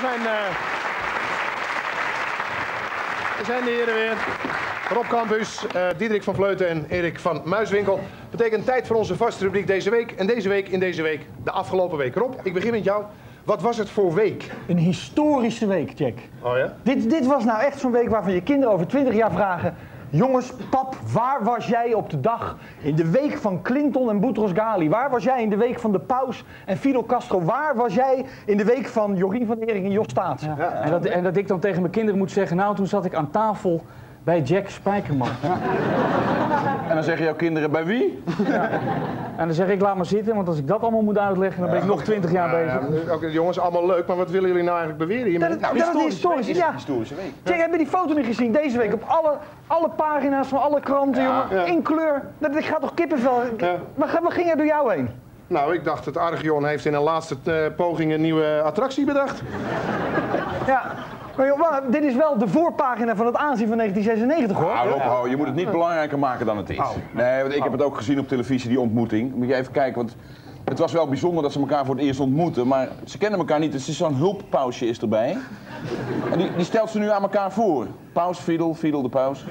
zijn de heren weer. Rob Campus, Diederik van Vleuten en Erik van Muiswinkel. Betekent tijd voor onze vaste rubriek deze week. En deze week in deze week de afgelopen week. Rob, ik begin met jou. Wat was het voor week? Een historische week, Jack. Oh ja? Dit was nou echt zo'n week waarvan je kinderen over 20 jaar vragen... Jongens, pap, waar was jij op de dag in de week van Clinton en Boutros Ghali? Waar was jij in de week van de paus en Fidel Castro? Waar was jij in de week van Jorien van der Hering en Jos Staatsen? Ja. En dat ik dan tegen mijn kinderen moet zeggen... Nou, toen zat ik aan tafel bij Jack Spijkerman. Ja. En dan zeggen jouw kinderen, bij wie? Ja. En dan zeg ik, laat maar zitten, want als ik dat allemaal moet uitleggen... dan ben ik nog 20 jaar bezig. Oké, jongens, allemaal leuk, maar wat willen jullie nou eigenlijk beweren hiermee? Dat is een historische week. Jack, heb je die foto niet gezien? Deze week op alle pagina's van alle kranten, jongen. Ja. In kleur. Dat gaat toch kippenvel? Ja. Waar ging er door jou heen? Nou, ik dacht, het Archeon heeft in een laatste poging een nieuwe attractie bedacht. Ja. Maar joh, dit is wel de voorpagina van het aanzien van 1996, hoor. Rob, je moet het niet belangrijker maken dan het is. Nee, want ik heb het ook gezien op televisie, die ontmoeting. Moet je even kijken, want het was wel bijzonder dat ze elkaar voor het eerst ontmoeten. Maar ze kennen elkaar niet, dus zo'n hulppausje is erbij. En die stelt ze nu aan elkaar voor. Paus, Fidel de paus.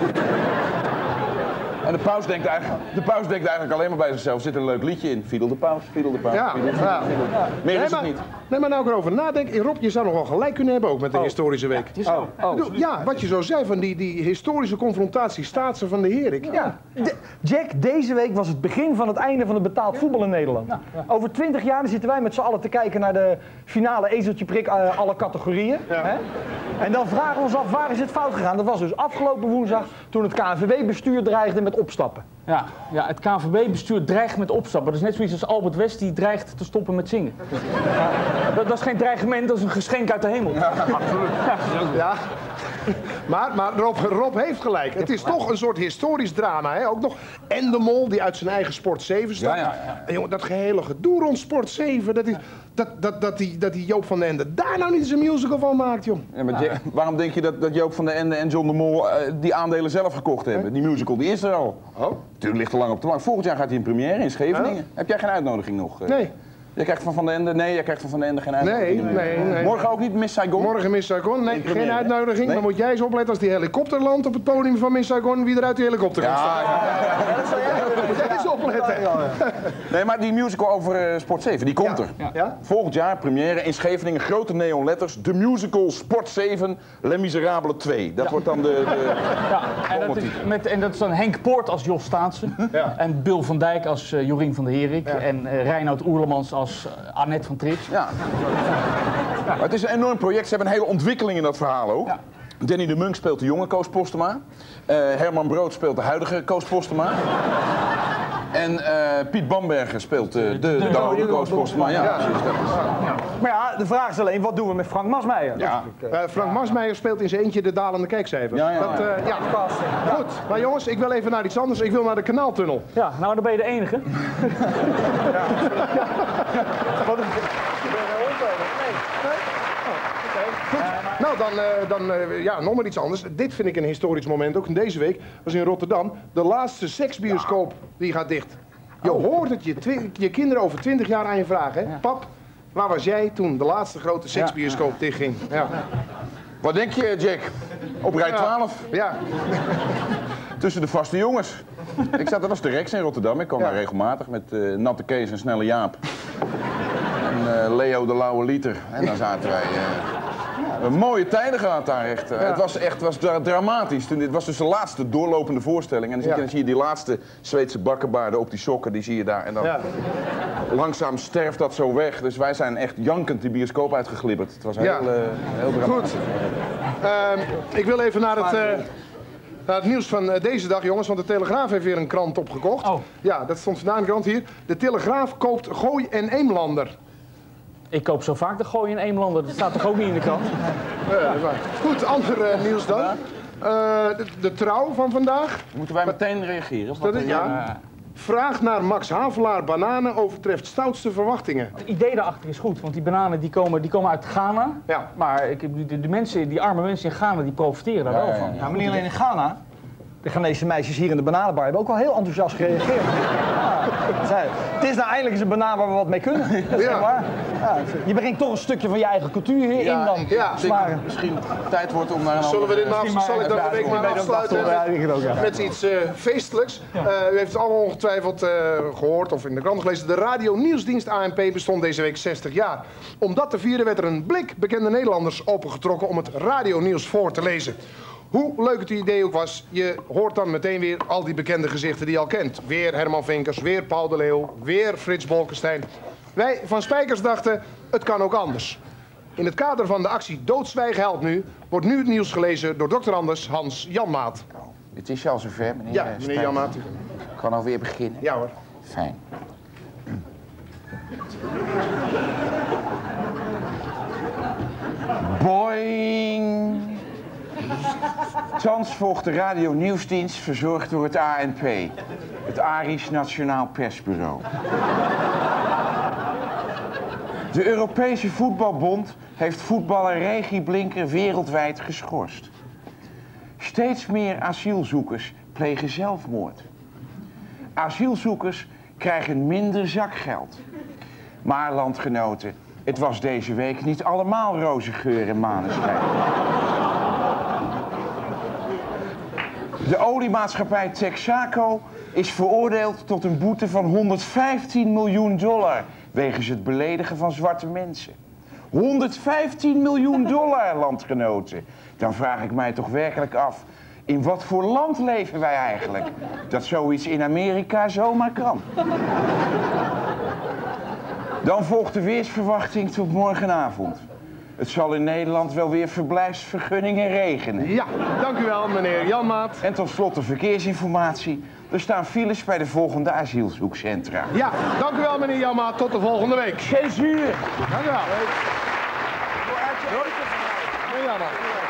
En de paus denkt eigenlijk alleen maar bij zichzelf, er zit een leuk liedje in. Fidel de paus, Fidel de paus, Ja. Fidel. Meer is het niet. Nee, maar nou ik erover nadenk, Rob, je zou nog wel gelijk kunnen hebben ook met de historische week. Ja, wat je zo zei van die historische confrontatie Staatsen van de Herik. Ja. Jack, deze week was het begin van het einde van het betaald voetbal in Nederland. Ja. Over 20 jaar dan zitten wij met z'n allen te kijken naar de finale ezeltje prik alle categorieën. Ja. Hè? En dan vragen we ons af, waar is het fout gegaan? Dat was dus afgelopen woensdag toen het KNVB-bestuur dreigde met opstappen. Ja, het KNVB-bestuur dreigt met opstappen. Dat is net zoiets als Albert West die dreigt te stoppen met zingen. Dat is geen dreigement, dat is een geschenk uit de hemel. Ja, absoluut. Ja. Maar Rob heeft gelijk. Het is toch een soort historisch drama. Hè? Ook nog Endemol, die uit zijn eigen Sport 7 stapt. Ja. En jongen, dat gehele gedoe rond Sport 7, dat die Joop van den Ende daar nou niet eens een musical van maakt, joh. Ja, maar waarom denk je dat Joop van den Ende en John de Mol die aandelen zelf gekocht hebben? Die musical, die is er al. Oh? Natuurlijk ligt er lang op de bank. Volgend jaar gaat hij in première in Scheveningen. Heb jij geen uitnodiging nog? Nee. Jij krijgt van den Ende? Nee, jij krijgt van den Ende geen uitnodiging. Nee. Morgen ook niet Miss Saigon? Morgen Miss Saigon, nee, geen uitnodiging. Nee? Dan moet jij eens opletten als die helikopter landt op het podium van Miss Saigon, wie er uit die helikopter komt staan. Dat zal jij eens opletten. Nee, maar die musical over Sport 7, die komt er. Ja? Volgend jaar première in Scheveningen, grote neonletters. De musical Sport 7, Les Miserables 2. Dat wordt dan en dat is dan Henk Poort als Jos Staatsen. Ja. En Bill van Dijk als Jorien van der Herik. Ja. En Reinoud Oerlemans als Annette van Trips. Ja. Maar het is een enorm project. Ze hebben een hele ontwikkeling in dat verhaal ook. Ja. Danny de Munk speelt de jonge Koos Postema. Herman Brood speelt de huidige Koos Postema. En Piet Bamberger speelt de oude Koos Postema. Ja, precies. Maar ja, de vraag is alleen, wat doen we met Frank Masmeijer? Ja. Frank Masmeijer speelt in zijn eentje de dalende kijkcijfers. Goed, maar jongens, ik wil even naar iets anders. Ik wil naar de kanaaltunnel. Ja, nou dan ben je de enige. Wat is Nou, dan nog maar iets anders. Dit vind ik een historisch moment, ook in deze week. Was in Rotterdam. De laatste seksbioscoop, die gaat dicht. Je hoort het je kinderen over 20 jaar aan je vragen, hè? Pap, waar was jij toen de laatste grote seksbioscoop dichtging? Ja. Wat denk je, Jack? Op rij 12. Ja. Tussen de vaste jongens. Dat was de Rex in Rotterdam. Ik kwam daar regelmatig met Natte Kees en Snelle Jaap. En Leo de Lauwe Liter. En dan zaten wij... mooie tijden gehad daar echt. Het was dramatisch. Dit was dus de laatste doorlopende voorstelling. En dan zie je die laatste Zweedse bakkenbaarden op die sokken, die zie je daar. En dan langzaam sterft dat zo weg. Dus wij zijn echt jankend die bioscoop uitgeglibberd. Het was heel dramatisch. Goed. Ik wil even naar het nieuws van deze dag, jongens, want de Telegraaf heeft weer een krant opgekocht. Oh. Ja, dat stond vandaag in de krant hier. De Telegraaf koopt Gooi en Eemlander. Ik koop zo vaak de Gooi en Eemlander, dat staat toch ook niet in de krant? Goed, ander nieuws dan. De Trouw van vandaag. Moeten wij meteen reageren? Vraag naar Max Havelaar bananen overtreft stoutste verwachtingen. Het idee daarachter is goed, want die bananen die komen uit Ghana. Ja. Maar die arme mensen in Ghana die profiteren daar wel van. Ja, maar niet alleen in Ghana. De Ghanese meisjes hier in de bananenbar hebben ook wel heel enthousiast gereageerd. Het is nou eindelijk eens een banaan waar we wat mee kunnen. Dat is echt waar. Ja, je brengt toch een stukje van je eigen cultuur hierin dan. Ja, Smaren. Misschien tijd wordt om naar een Zullen we dit andere... maar, zal ik dan de week maar afsluiten met iets feestelijks. U heeft het allemaal ongetwijfeld gehoord of in de krant gelezen. De radio-nieuwsdienst ANP bestond deze week 60 jaar. Om dat te vieren werd er een blik bekende Nederlanders opengetrokken om het radionieuws voor te lezen. Hoe leuk het idee ook was, je hoort dan meteen weer al die bekende gezichten die je al kent. Weer Herman Vinkers, weer Paul de Leeuw, weer Frits Bolkestein. Wij van Spijkers dachten, het kan ook anders. In het kader van de actie Doodzwijgen helpt nu, wordt nu het nieuws gelezen door Dr. Anders Hans Janmaat. Het is al zover, meneer. Ja, meneer Janmaat. Ik kan alweer beginnen. Ja hoor. Fijn. Boing. Thans volgt de radio-nieuwsdienst verzorgd door het ANP. Het Arisch Nationaal Persbureau. De Europese Voetbalbond heeft voetballer Regie Blinker wereldwijd geschorst. Steeds meer asielzoekers plegen zelfmoord. Asielzoekers krijgen minder zakgeld. Maar landgenoten, het was deze week niet allemaal roze geur en maneschijn. De oliemaatschappij Texaco is veroordeeld tot een boete van $115 miljoen wegens het beledigen van zwarte mensen. $115 miljoen, landgenoten. Dan vraag ik mij toch werkelijk af, in wat voor land leven wij eigenlijk? Dat zoiets in Amerika zomaar kan. Dan volgt de weersverwachting tot morgenavond. Het zal in Nederland wel weer verblijfsvergunningen regenen. Ja, dank u wel, meneer Janmaat. En tot slot de verkeersinformatie. Er staan files bij de volgende asielzoekcentra. Ja, dank u wel, meneer Janmaat. Tot de volgende week. Geen zuur. Dank u wel. Meneer Janmaat.